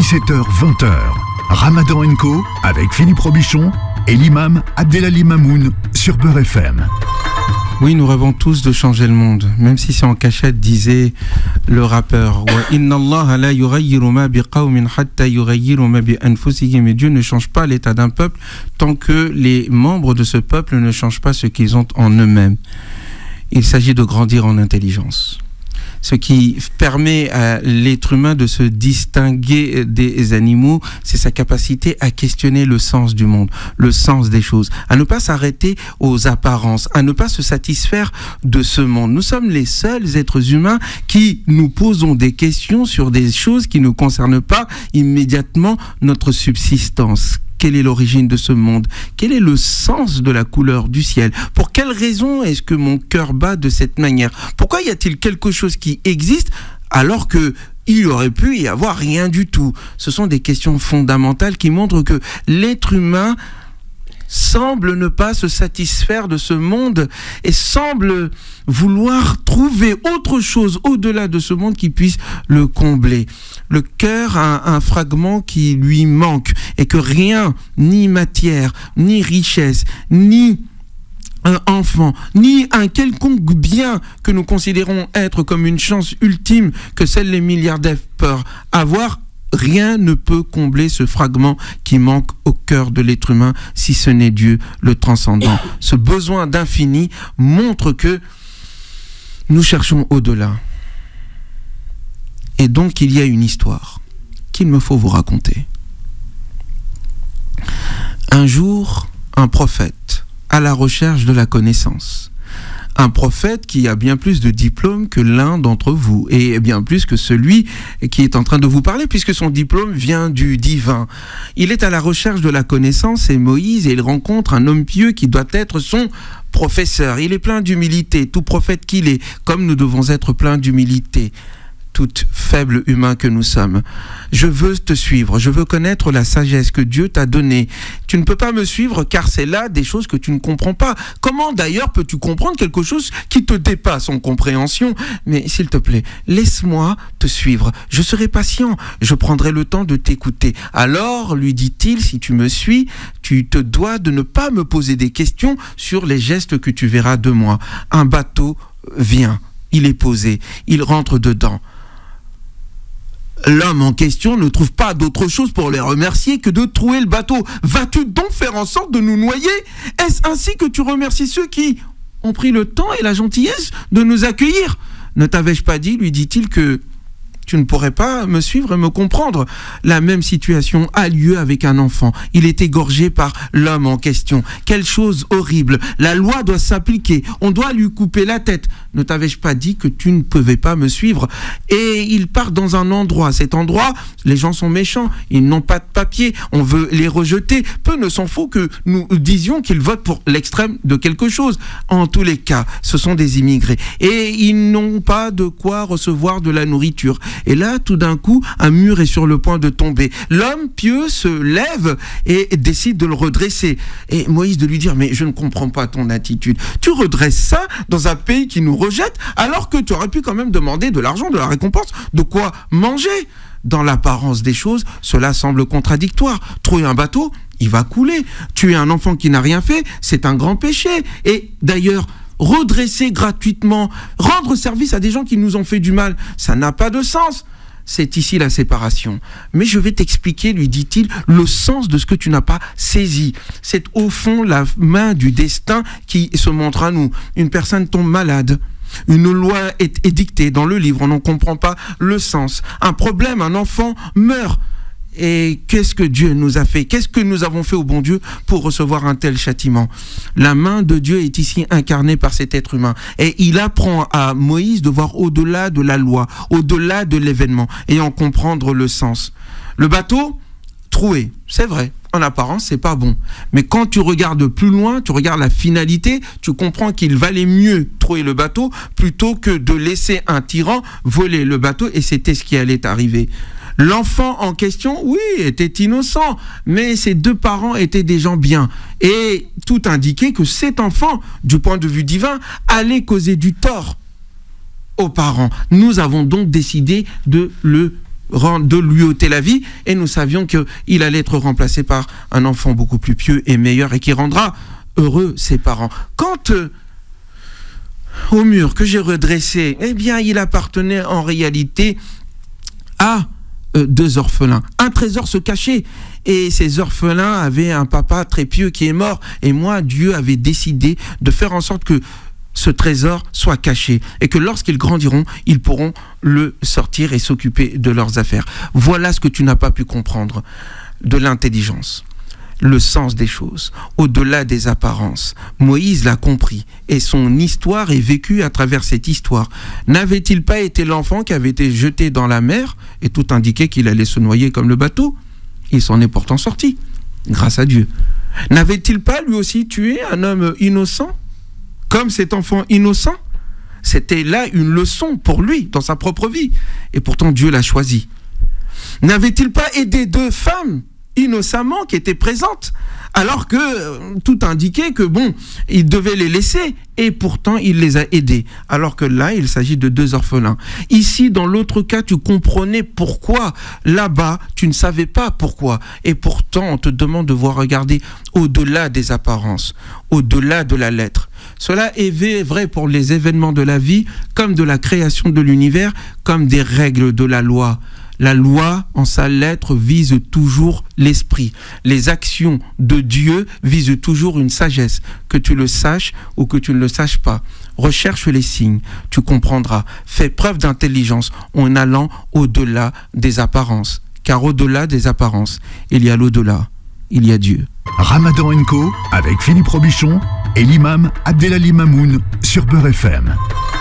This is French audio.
17h-20h, Ramadan & Co avec Philippe Robichon et l'imam Abdelali Mamoun sur Beurre FM. Oui, nous rêvons tous de changer le monde, même si c'est en cachette, disait le rappeur. Inna Allah la yughayyiru ma biqawmin hatta yughayyiru ma bi anfusihim. Et Dieu ne change pas l'état d'un peuple tant que les membres de ce peuple ne changent pas ce qu'ils ont en eux-mêmes. Il s'agit de grandir en intelligence. Ce qui permet à l'être humain de se distinguer des animaux, c'est sa capacité à questionner le sens du monde, le sens des choses, à ne pas s'arrêter aux apparences, à ne pas se satisfaire de ce monde. Nous sommes les seuls êtres humains qui nous posons des questions sur des choses qui ne concernent pas immédiatement notre subsistance. Quelle est l'origine de ce monde? Quel est le sens de la couleur du ciel? Pour quelle raison est-ce que mon cœur bat de cette manière? Pourquoi y a-t-il quelque chose qui existe alors que il aurait pu y avoir rien du tout? Ce sont des questions fondamentales qui montrent que l'être humain semble ne pas se satisfaire de ce monde et semble vouloir trouver autre chose au-delà de ce monde qui puisse le combler. Le cœur a un fragment qui lui manque et que rien, ni matière, ni richesse, ni un enfant, ni un quelconque bien que nous considérons être comme une chance ultime que seuls les milliardaires peuvent avoir, rien ne peut combler ce fragment qui manque au cœur de l'être humain, si ce n'est Dieu, le transcendant. Ce besoin d'infini montre que nous cherchons au-delà. Et donc il y a une histoire qu'il me faut vous raconter. Un jour, un prophète à la recherche de la connaissance. Un prophète qui a bien plus de diplômes que l'un d'entre vous, et bien plus que celui qui est en train de vous parler, puisque son diplôme vient du divin. Il est à la recherche de la connaissance, c'est Moïse, et il rencontre un homme pieux qui doit être son professeur. Il est plein d'humilité, tout prophète qu'il est, comme nous devons être pleins d'humilité. Tout faible humain que nous sommes. Je veux te suivre, je veux connaître la sagesse que Dieu t'a donnée. Tu ne peux pas me suivre car c'est là des choses que tu ne comprends pas. Comment d'ailleurs peux-tu comprendre quelque chose qui te dépasse en compréhension? Mais s'il te plaît, laisse-moi te suivre. Je serai patient, je prendrai le temps de t'écouter. Alors, lui dit-il, si tu me suis, tu te dois de ne pas me poser des questions sur les gestes que tu verras de moi. Un bateau vient, il est posé, il rentre dedans. L'homme en question ne trouve pas d'autre chose pour les remercier que de trouer le bateau. Vas-tu donc faire en sorte de nous noyer? Est-ce ainsi que tu remercies ceux qui ont pris le temps et la gentillesse de nous accueillir? Ne t'avais-je pas dit, lui dit-il, que tu ne pourrais pas me suivre et me comprendre? La même situation a lieu avec un enfant. Il est égorgé par l'homme en question. Quelle chose horrible. La loi doit s'appliquer. On doit lui couper la tête. Ne t'avais-je pas dit que tu ne pouvais pas me suivre? Et il part dans un endroit. Cet endroit, les gens sont méchants. Ils n'ont pas de papier. On veut les rejeter. Peu ne s'en faut que nous disions qu'ils votent pour l'extrême de quelque chose. En tous les cas, ce sont des immigrés. Et ils n'ont pas de quoi recevoir de la nourriture. Et là, tout d'un coup, un mur est sur le point de tomber. L'homme pieux se lève et décide de le redresser. Et Moïse de lui dire, mais je ne comprends pas ton attitude. Tu redresses ça dans un pays qui nous rejette, alors que tu aurais pu quand même demander de l'argent, de la récompense, de quoi manger. Dans l'apparence des choses, cela semble contradictoire. Trouver un bateau, il va couler. Tuer un enfant qui n'a rien fait, c'est un grand péché. Et d'ailleurs, redresser gratuitement, rendre service à des gens qui nous ont fait du mal, ça n'a pas de sens. C'est ici la séparation. Mais je vais t'expliquer, lui dit-il, le sens de ce que tu n'as pas saisi. C'est au fond la main du destin qui se montre à nous. Une personne tombe malade. Une loi est édictée dans le livre, on n'en comprend pas le sens. Un problème, un enfant meurt. Et qu'est-ce que Dieu nous a fait? Qu'est-ce que nous avons fait au bon Dieu pour recevoir un tel châtiment? La main de Dieu est ici incarnée par cet être humain. Et il apprend à Moïse de voir au-delà de la loi, au-delà de l'événement, et en comprendre le sens. Le bateau, troué, c'est vrai. En apparence, c'est pas bon. Mais quand tu regardes plus loin, tu regardes la finalité, tu comprends qu'il valait mieux trouver le bateau plutôt que de laisser un tyran voler le bateau, et c'était ce qui allait arriver. L'enfant en question, oui, était innocent, mais ses deux parents étaient des gens bien. Et tout indiquait que cet enfant, du point de vue divin, allait causer du tort aux parents. Nous avons donc décidé de le de lui ôter la vie, et nous savions qu'il allait être remplacé par un enfant beaucoup plus pieux et meilleur, et qui rendra heureux ses parents. Quant au mur que j'ai redressé, eh bien, il appartenait en réalité à 2 orphelins. Un trésor se cachait, et ces orphelins avaient un papa très pieux qui est mort, et moi, Dieu avait décidé de faire en sorte que ce trésor soit caché, et que lorsqu'ils grandiront, ils pourront le sortir et s'occuper de leurs affaires. Voilà ce que tu n'as pas pu comprendre de l'intelligence, le sens des choses, au-delà des apparences. Moïse l'a compris, et son histoire est vécue à travers cette histoire. N'avait-il pas été l'enfant qui avait été jeté dans la mer, et tout indiquait qu'il allait se noyer comme le bateau? Il s'en est pourtant sorti, grâce à Dieu. N'avait-il pas lui aussi tué un homme innocent, comme cet enfant innocent? C'était là une leçon pour lui, dans sa propre vie, et pourtant Dieu l'a choisi. N'avait-il pas aidé 2 femmes innocemment qui étaient présentes, alors que tout indiquait que il devait les laisser, et pourtant il les a aidés, alors que là il s'agit de 2 orphelins. Ici, dans l'autre cas, tu comprenais pourquoi, là-bas tu ne savais pas pourquoi, et pourtant on te demande de voir regarder au-delà des apparences, au-delà de la lettre. Cela est vrai pour les événements de la vie, comme de la création de l'univers, comme des règles de la loi. La loi, en sa lettre, vise toujours l'esprit. Les actions de Dieu visent toujours une sagesse, que tu le saches ou que tu ne le saches pas. Recherche les signes, tu comprendras. Fais preuve d'intelligence en allant au-delà des apparences. Car au-delà des apparences, il y a l'au-delà, il y a Dieu. Ramadan & Co avec Philippe Robichon et l'imam Abdelali Mamoun sur Beurre FM.